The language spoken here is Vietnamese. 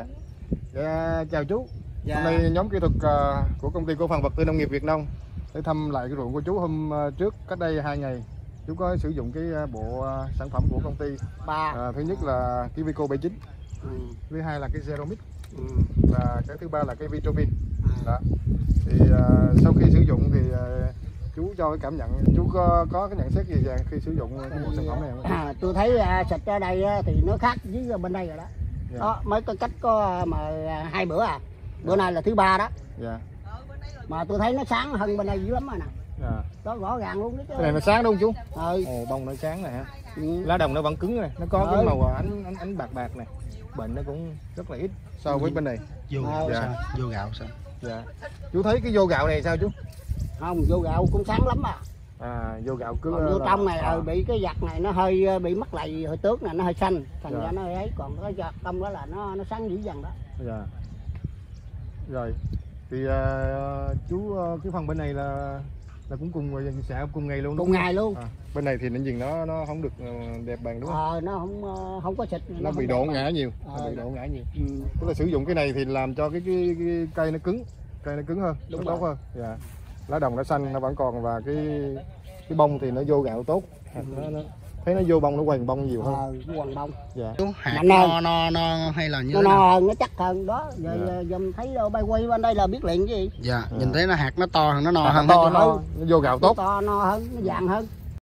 Dạ. Dạ, chào chú. Dạ. Hôm nay nhóm kỹ thuật của công ty cổ phần vật tư nông nghiệp Việt Nông để thăm lại cái ruộng của chú hôm trước cách đây 2 ngày. Chú có sử dụng cái bộ sản phẩm của công ty. Thứ nhất là cái Vico 79, thứ hai là cái Zeromix, và cái thứ ba là cái Vitrovin. Đó. Thì sau khi sử dụng thì chú cho cái cảm nhận, chú có cái nhận xét gì về khi sử dụng cái bộ sản phẩm này không? Tôi thấy xịt ở đây thì nó khác với bên đây rồi đó. Dạ. Đó mới có cách có mà 2 bữa bữa nay là thứ 3 đó. Dạ. Mà tôi thấy nó sáng hơn bên đây dữ lắm rồi nè. Dạ. Đó rõ ràng luôn đó chứ. Cái này nó sáng đúng không chú? Ừ. Bông nó sáng này hả? Lá đồng nó vẫn cứng này, nó có cái màu ánh bạc bạc này. Bệnh nó cũng rất là ít so với bên này. Vô gạo Dạ. sao? Vô gạo sao? Dạ. Chú thấy cái vô gạo này sao chú? Không, vô gạo cũng sáng lắm à. Vô gạo cứ Còn vô trong này bị cái giặt này nó hơi bị mắc lầy, hơi tước này nó hơi xanh, thành ra nó ấy, còn cái giặt trong đó là nó sáng dữ dần đó. Dạ. Rồi. Thì chú cái phần bên này là cũng cùng xạ cùng ngày luôn. Cùng ngày luôn. Bên này thì nó nhìn nó không được đẹp bằng đúng không? Nó không có xịt. Nó bị đổ ngã nhiều. Nó bị đổ ngã nhiều. Tức là sử dụng cái này thì làm cho cái cây nó cứng, hơn, nó tốt hơn. Dạ. Lá đồng nó xanh nó vẫn còn, và cái bông thì nó vô gạo tốt. Nó thấy nó vô bông, nó quằn bông nhiều hơn. Nó quằn bông. Dạ. Hạt no hay là như nó no hơn, nó chắc hơn đó. Giờ dùm thấy bay quay bên đây là biết liền cái gì. Dạ, nhìn thấy nó hạt nó to hơn, nó no hơn. Nó vô gạo tốt. To no hơn, nó vàng hơn.